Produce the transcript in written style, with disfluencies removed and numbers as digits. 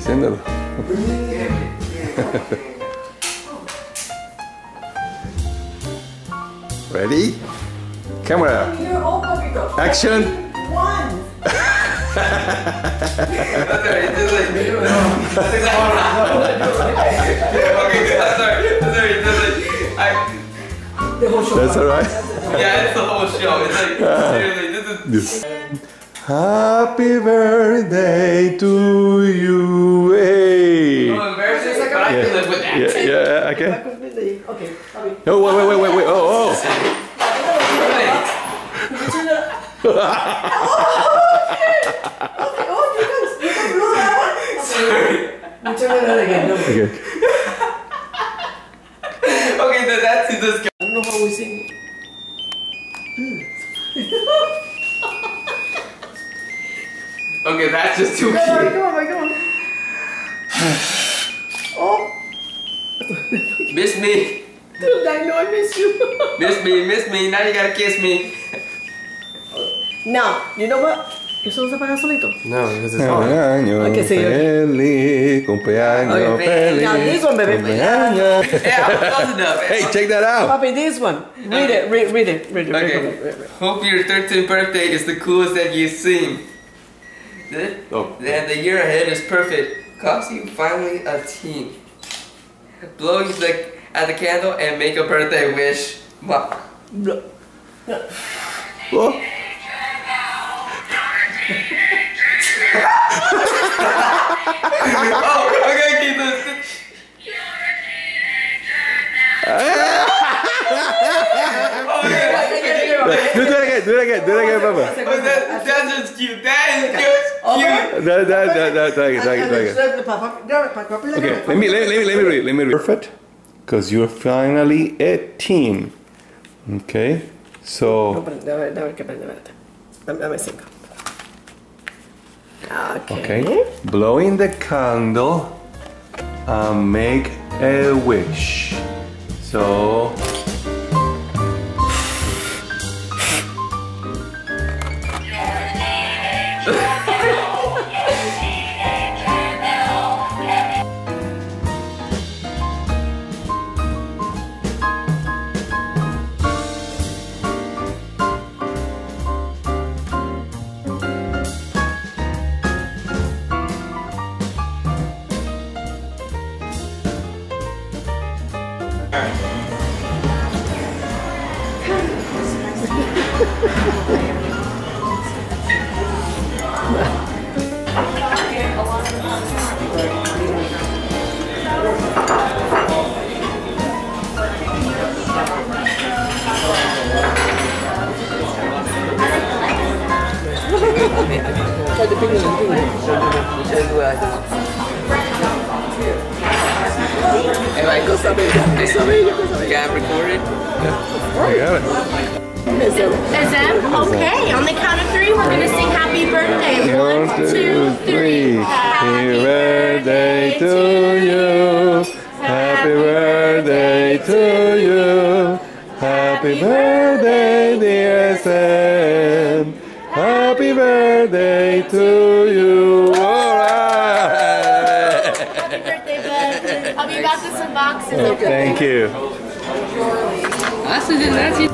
Enciéndelo. Ready? Camera. Action. One. That's alright. Yeah, it's the whole show. It's like seriously, this is. Happy birthday to you. Hey. So embarrassing, but I can live with that. Yeah, okay. Okay. No, wait. Oh. You can blow that one. Sorry. You turn it on again. No. Okay. Okay, that's just. I don't know how we sing. Okay, that's just too cute. Come on. Oh. Miss me. Dude, I know I miss you. Miss me. Now you gotta kiss me. Now, you know what? ¿Eso se apaga solito? No, because it's Cumpleaños Okay, say feliz, cumpleaños feliz. Now this one, baby. Cumpleaños. Yeah, close enough. Hey, check that out. Papi, this one. Read it. Okay. Hope your 13th birthday is the coolest that you've seen. Oh. And the year ahead is perfect. Cause you finally a teen. Blow at the candle and make a birthday wish. Oh. Oh, okay, keep this. Do it again, Papa. That's just cute. That is just cute. Okay, let me read. Perfect, because you're finally a teen. Okay, so. Okay, blowing the candle and make a wish. So. Got recorded? Yeah, I got it. Ezem, okay, on the count of three, we're gonna sing happy birthday. 1, 2, 3. Happy birthday to you. Happy birthday to you. Happy birthday, dear Sam. Happy birthday to you. All right. Happy birthday, bud. I'll be back with some boxes. Thank you. That's